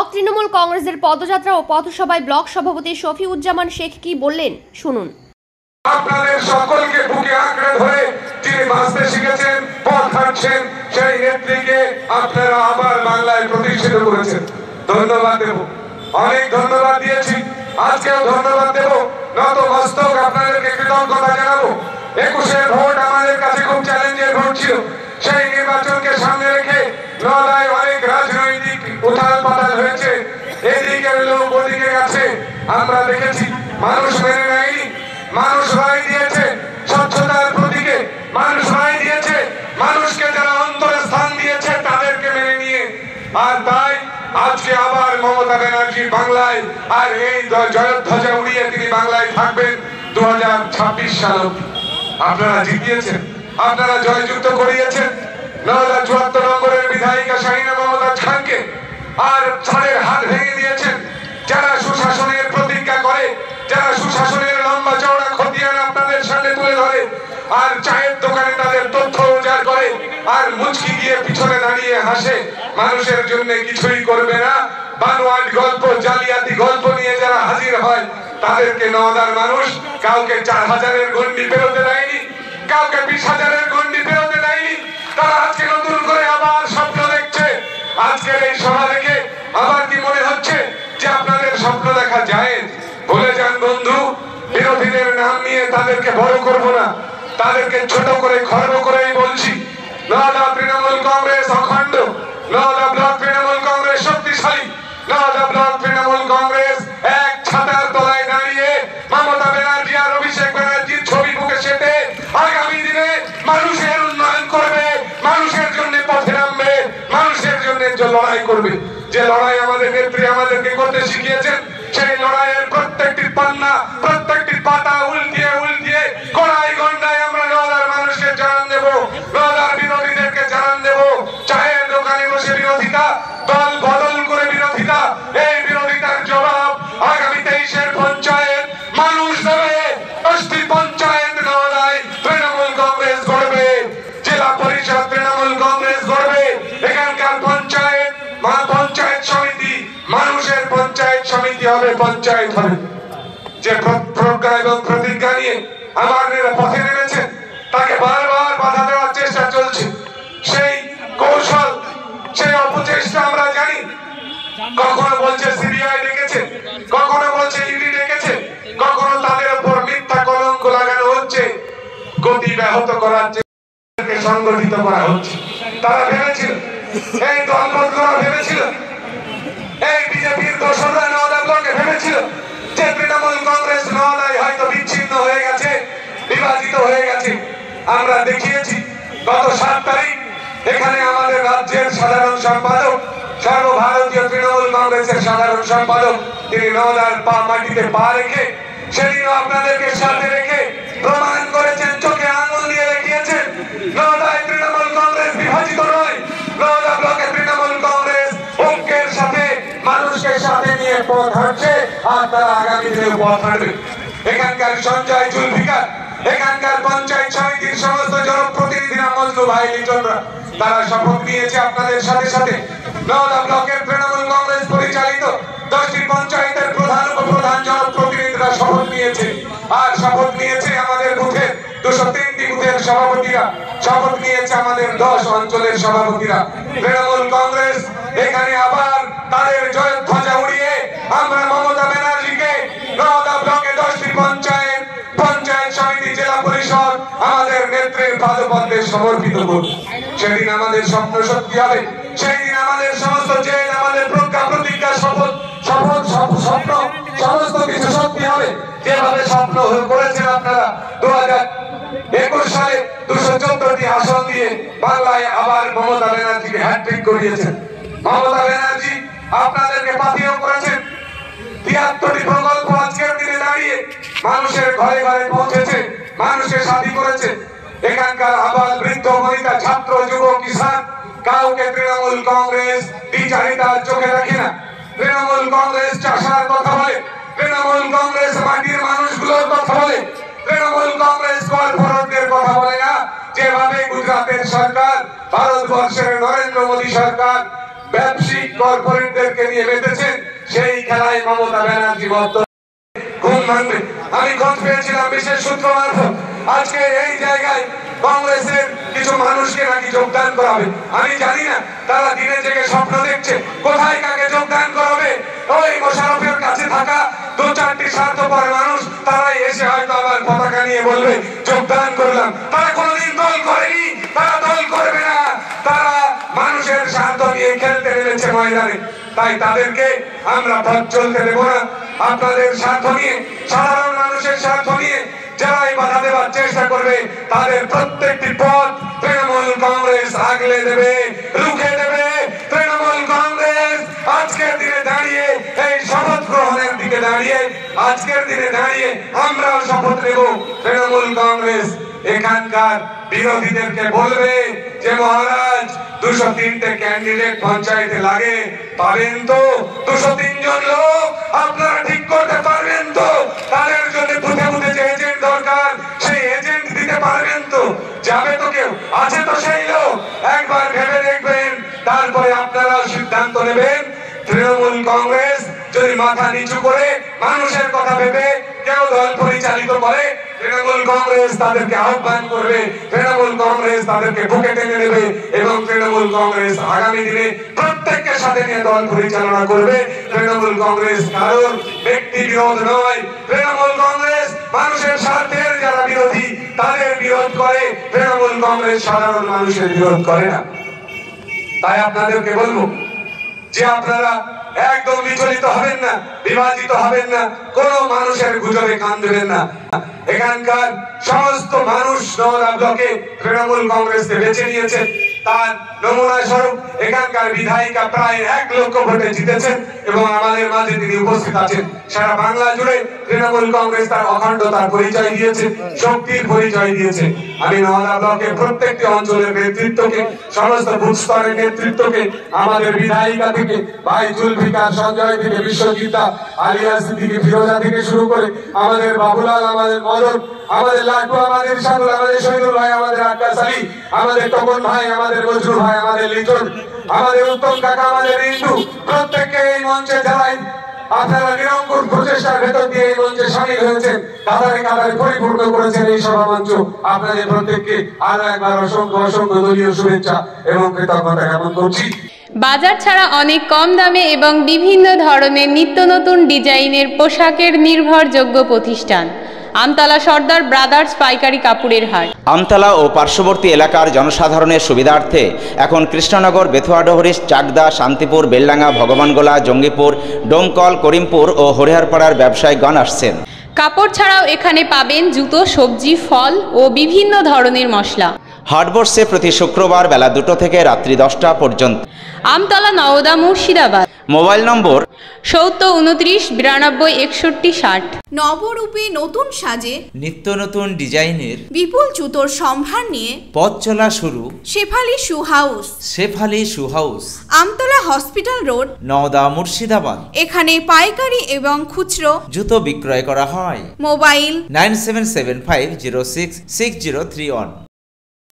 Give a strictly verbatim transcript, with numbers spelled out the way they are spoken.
Block Trinamool কংগ্রেসের পদযাত্রা ও পথসভায় block সভাপতি শফিউজ্জামান শেখ কি বললেন শুনুন। আপনাদের সকলকে বুকে আঁকড়ে ধরে যিনি বাঁচতে শিখেছেন, পথ হাঁটছেন, সেই নেত্রীকে আপনারা আবার বাংলায় প্রতিষ্ঠিত করেছেন। ধন্যবাদ দেব, অনেক ধন্যবাদ দিয়েছি, আজকেও ধন্যবাদ দেব। নত মস্তক আপনাদেরকে কৃতজ্ঞতা জানাবো। একুশের ভোট আমাদের কাছে খুব চ্যালেঞ্জের ভোট ছিল। সেই নির্বাচনকে সামনে রেখে নদায় অনেক রাজনৈতিক উথাল পাতাল হয়েছে, এদিকের লোক ওদিকে গেছে। আমরা দেখেছি মানুষ মেনে নেয়নি, মানুষ রায় দিয়েছে স্বচ্ছতার প্রতীকে, মানুষ রায় দিয়েছে মানুষকে যারা অন্তরে স্থান দিয়েছে তাদেরকে মেনে নিয়ে। আর তাই আজকে আবার মমতা ব্যানার্জি বাংলায়, আর এই জয়ধ্বজা উড়িয়ে তিনি বাংলায় থাকবেন দু হাজার ছাব্বিশ সাল অব্দি। আপনারা জিতিয়েছেন, আপনারা জয়যুক্ত করিয়েছেন নওদা চুয়াত্তর নম্বরের বিধায়িকা শাহিনা মমতাজ খানকে, আর ছাড়ের হাত ভেঙে দিয়েছেন যারা সুশাসনের প্রতিজ্ঞা করে, যারা সুশাসনের লম্বা চওড়া খতিয়ান আপনাদের সামনে তুলে ধরে, আর চায়ের দোকানে তাদের তথ্য উজাড় করে, আর মুচকি গিয়ে পিছনে দাঁড়িয়ে হাসে, মানুষের জন্য কিছুই করবে না, বানোয়াট গল্প জালিয়াতি গল্প নিয়ে যারা হাজির হয় তাদেরকে নওদার মানুষ কাউকে চার হাজারের গন্ডি পেরোতে দেয়নি, কাউকে বিশ হাজারের গন্ডি পেরোতে দেয়নি। তারা আজকে নতুন করে আবার স্বপ্ন দেখছে। আজকের এই সভা দেখে আবার কি মনে হচ্ছে যে আপনাদের স্বপ্ন দেখা যায়? ভুলে যান বন্ধু, বিরোধীদের নাম নিয়ে তাদেরকে বড় করব না, তাদেরকে ছোট করে খর্ব করেই বলছি। নওদা তৃণমূল কংগ্রেস অখণ্ড, নওদা ব্লক তৃণমূল কংগ্রেস শক্তিশালী, নওদা ব্লক তৃণমূল কংগ্রেস এক ছাতার তলায় দাঁড়িয়ে মমতা ব্যানার্জি আর অভিষেক ব্যানার্জির ছবি বুকে সেটে আগামী দিনে মানুষের উন্নয়ন করবে, মানুষের জন্য পথে নামবে, মানুষের জন্য লড়াই করবে। যে লড়াই আমাদের নেত্রী আমাদেরকে করতে শিখিয়েছেন, সেই লড়াইয়ের প্রত্যেকটি পান্না, প্রত্যেকটি পাতা উল্টিয়ে উল্টিয়ে কড়াই গন্ডায় আমরা নওদার মানুষকে জানান দেব, নওদার বিরোধীদেরকে জানান দেব। চায়ের দোকানে বসে বিরোধিতা, দল বদল করে বিরোধিতা, এই বিরোধিতার জবাব আগামী তেইশের পঞ্চায়েত মানুষ দেবে। দশটি পঞ্চায়েত নওদায় তৃণমূল কংগ্রেস গড়বে, জেলা পরিষদ তৃণমূল কংগ্রেস গড়বে। এখানকার পঞ্চায়েত মা পঞ্চায়েত সমিতি মানুষের পঞ্চায়েত সমিতি হবে, পঞ্চায়েত হবে। যে প্রজ্ঞা এবং প্রতিজ্ঞা নিয়ে আমার পথে নেমেছেন তাকে বারবার বাধা দেওয়ার চেষ্টা চলছে। সেই কৌশল, সেই অপচেষ্টা আমরা জানি। কখনো বলছে সিবিআই ডেকেছে, কখনো বলছে ইডি ডেকেছে, কখনো তাদের উপর মিথ্যা কলঙ্ক লাগানো হচ্ছে, গতি ব্যাহত করার চেষ্টা সংগঠিত করা হচ্ছে। তারা ভেবেছিল, এই দলবদলরা ভেবেছিল, এই বিজেপির দোসররা নওদা ব্লকে ভেবেছিল যে তৃণমূল কংগ্রেস নওদায় হয়তো বিচ্ছিন্ন হয়ে গেছে, বিভাজিত হয়ে গেছে। আমরা দেখিয়েছি গত সাত তারিখ এখানে আমাদের রাজ্যের সাধারণ সম্পাদক, সর্বভারতীয় তৃণমূল কংগ্রেসের সাধারণ সম্পাদক, তিনি নওদার পা মাটিতে পা রেখে সেদিনও আপনাদেরকে সাথে রেখে প্রমাণ করেছেন, চোখে আঙুল দিয়ে দেখিয়েছেন নওদায় তৃণমূল কংগ্রেস বিভাজিত নয়, নওদা ব্লকে তৃণমূল কংগ্রেস ঐক্যের সাথে মানুষকে সাথে নিয়ে পথ হাঁটছে, আর তারা আগামী দিনে পথ হাঁটবে। এখানকার সঞ্জয় জুলফিকার, এখানকার পঞ্চায়েত সমিতির সমস্ত জনপ্রতিনিধিরা, মজলু ভাই লিটনরা, তারা শপথ নিয়েছে আপনাদের সাথে সাথে। নওদা ব্লকের তৃণমূল কংগ্রেস পরিচালিত দশটি পঞ্চায়েতের প্রধান উপপ্রধান জনপ্রতিনিধিরা শপথ নিয়েছে, আর শপথ নিয়েছে আমাদের বুথের দুশো তিনটি বুথের সভাপতিরা, শপথ নিয়েছে আমাদের দশ অঞ্চলের সভাপতিরা। তৃণমূল কংগ্রেস এখানে আবার তাদের জয়ধ্বজা উড়িয়ে আমরা মমতা ব্যানার্জিকে নওদা ব্লকে দশটি পঞ্চায়েত, পঞ্চায়েত সমিতি, জেলা পরিষদ আমাদের নেত্রীর পাদপদ্মে সমর্পিত করব। সেদিন আমাদের স্বপ্ন সত্যি হবে, সেই দিন আমাদের সমস্ত জেদ, আমাদের প্রজ্ঞা প্রতিজ্ঞা, শপথ শপথ স্বপ্ন সমস্ত কিছু সত্যি হবে। যেভাবে স্বপ্ন করেছেন আপনারা দু হাজার একুশ সালে দুশো চোদ্দটি আসন দিয়ে বাংলায় আবার মমতা ব্যানার্জিকে হ্যাট্রিক করিয়েছেন। মমতা ব্যানার্জি আপনাদেরকে পাথেয় করেছেন। তিয়াত্তরটি প্রকল্প আজকের দিনে দাঁড়িয়ে মানুষের ঘরে ঘরে পৌঁছেছে, মানুষের সাথী করেছে। এখানকার আবাল বৃদ্ধ বনিতা, ছাত্র যুব কিষান, কাউকে তৃণমূল কংগ্রেস দ্বিচারিতার চোখে দেখে না। তৃণমূল কংগ্রেস চাষার কথা বলে, তৃণমূল কংগ্রেস মাটির মানুষগুলোর কথা বলে, তৃণমূল কংগ্রেস কর্পোরেটদের কথা বলে না। যেভাবে গুজরাটের সরকার, ভারতবর্ষের নরেন্দ্র মোদী সরকার ব্যবসায়িক কর্পোরেটদেরকে নিয়ে মেতেছেন, সেই খেলায় মমতা ব্যানার্জি মত ঘুম ভাঙবে। আমি খোঁজ পেয়েছিলাম বিশেষ সূত্র মারফত, আজকে এই জায়গায় কংগ্রেসের কিছু মানুষকে নাকি যোগদান করাবে। আমি জানি না তারা দিনে জেগে স্বপ্ন দেখছে কোথায় কাকে যোগদান করাবে। ওই মোশাররফের কাছে থাকা দু চারটি স্বার্থপর মানুষ, তারাই এসে হয়তো আবার পতাকা নিয়ে বলবে যোগদান করলাম। তারা কোনোদিন দল করেনি, তারা দল করবে না, তারা মানুষের স্বার্থ নিয়ে খেলতে নেমেছে ময়দানে। তাই তাদেরকে আমরা পথ চলতে দেব না। আপনাদের স্বার্থ নিয়ে, সাধারণ মানুষের স্বার্থ নিয়ে যারাই বাধা দেওয়ার চেষ্টা করবে, তাদের প্রত্যেকটি পথ তৃণমূল কংগ্রেস আগলে দেবে, রুখে দেবে। তৃণমূল কংগ্রেস আজকের দিনে দাঁড়িয়ে, এই শপথ গ্রহণের দিকে দাঁড়িয়ে, আজকের দিনে দাঁড়িয়ে আমরাও শপথ নেব। তৃণমূল কংগ্রেস এখানকার বিরোধীদেরকে বলবে যে মহারাজ দুশো তিনটে ক্যান্ডিডেট পঞ্চায়েতে লাগে, পাবেন তো? দুশো তিনজন লোক আপনারা ঠিক করতে পারবেন তো? তাদের জন্য বুঝে বুঝে যে এজেন্ট দরকার, সেই এজেন্ট দিতে পারবেন তো? যাবে তো কেউ? আছে তো সেই লোক? একবার ভেবে দেখবেন, তারপরে আপনারাও সিদ্ধান্ত নেবেন। তৃণমূল কংগ্রেস যদি মাথা নিচু করে মানুষের কথা ভেবে কেউ দল পরিচালিত করে, তৃণমূল কংগ্রেস তাদেরকে আহ্বান করবে, তৃণমূল কংগ্রেস তাদেরকে বুকে টেনে নেবে এবং তৃণমূল কংগ্রেস আগামী দিনে প্রত্যেককে সাথে নিয়ে দল পরিচালনা করবে। তৃণমূল কংগ্রেস কারোর ব্যক্তি বিরোধ নয়, তৃণমূল কংগ্রেস মানুষের স্বার্থের যারা বিরোধী তাদের বিরোধ করে, তৃণমূল কংগ্রেস সাধারণ মানুষের বিরোধ করে না। তাই আপনাদেরকে বলবো যে আপনারা একদম বিচলিত হবেন না, বিভাজিত হবেন না, কোন মানুষের গুজবে কান দেবেন না। এখানকার সমস্ত মানুষ নওদা ব্লকে তৃণমূল কংগ্রেসকে বেছে নিয়েছে। তার নমুনা স্বরূপ এখানকার বিধায়িকা প্রায় এক লক্ষ ভোটে জিতেছেন এবং আমাদের মাঝে তিনি উপস্থিত আছেন। সারা বাংলা জুড়ে তৃণমূল কংগ্রেস তার অখণ্ডতার পরিচয় দিয়েছে, শক্তির পরিচয় দিয়েছে। আমি নওদা ব্লকের প্রত্যেকটি অঞ্চলের নেতৃত্বকে, সমস্ত বুথ স্তরের নেতৃত্বকে, আমাদের বিধায়িকা থেকে ভাই জুলফিকার, সঞ্জয় থেকে বিশ্বজিতা, আলিয়া সিদ্দিকী, ফিরোজা থেকে শুরু করে আমাদের বাবুলাল, আমাদের মদন, আমাদের লাড্ডু, আমাদের সাদুল, আমাদের শহীদুল ভাই, আমাদের আক্কাস আলী, আমাদের তপন ভাই, আমাদের নজরুল ভাই, আমাদের লিটন, আমাদের উত্তম কাকা, আমাদের ইন্দু, প্রত্যেককে এই মঞ্চে যারাই আপনারা নিরঙ্কুশ প্রচেষ্টার ভেতর দিয়ে এই মঞ্চে সামিল হয়েছেন, কাতারে কাতারে পরিপূর্ণ করেছেন এই সভা মঞ্চ, আপনাদের প্রত্যেককে আরো একবার অসংখ্য অসংখ্য দলীয় শুভেচ্ছা এবং কৃতজ্ঞতা জ্ঞাপন করছি। বাজার ছাড়া অনেক কম দামে এবং বিভিন্ন ধরনের নিত্য নতুন ডিজাইনের পোশাকের নির্ভরযোগ্য প্রতিষ্ঠান আমতলা সর্দার ব্রাদার্স পাইকারি কাপড়ের হাট। আমতলা ও পার্শ্ববর্তী এলাকার জনসাধারণের সুবিধার্থে এখন কৃষ্ণনগর, বেথুয়াডহরিশ, চাকদা, শান্তিপুর, বেলডাঙ্গা, ভগবানগোলা, জঙ্গিপুর, ডোমকল, করিমপুর ও হরিহরপাড়ার ব্যবসায়িকগণ আসছেন। কাপড় ছাড়াও এখানে পাবেন জুতো, সবজি, ফল ও বিভিন্ন ধরনের মশলা। হাট বসছে প্রতি শুক্রবার বেলা দুটো থেকে রাত্রি দশটা পর্যন্ত। আমতলা, নওদা, মুর্শিদাবাদ। মোবাইল নম্বর সত্তর উনত্রিশ বিরানব্বই একষট্টি ষাট। নবরূপে নতুন সাজে নিত্য নতুন ডিজাইনের বিপুল জুতোর সম্ভার নিয়ে পথ চলা শুরু Shefali shoe house, Shefali shoe house, Amtala hospital road, Nowda, Murshidabad. এখানে পাইকারি এবং খুচরো জুতো বিক্রয় করা হয়। Mobile nine seven seven five zero six six zero three one.